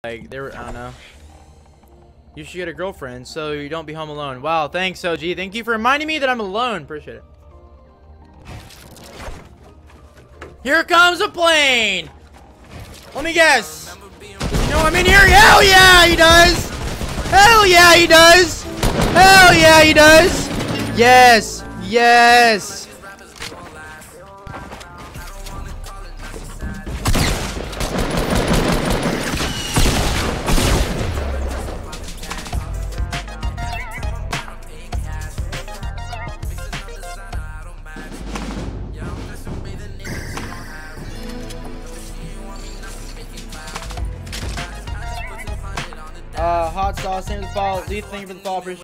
Like, I don't know. You should get a girlfriend so you don't be home alone. Wow, thanks, OG. Thank you for reminding me that I'm alone. Appreciate it. Here comes a plane. Let me guess. You know I'm in here? Hell yeah, he does. Hell yeah, he does. Hell yeah, he does. Yes. Yes. Hot sauce, thank you for the follow. Lee, thank you for the follow. Appreciate it.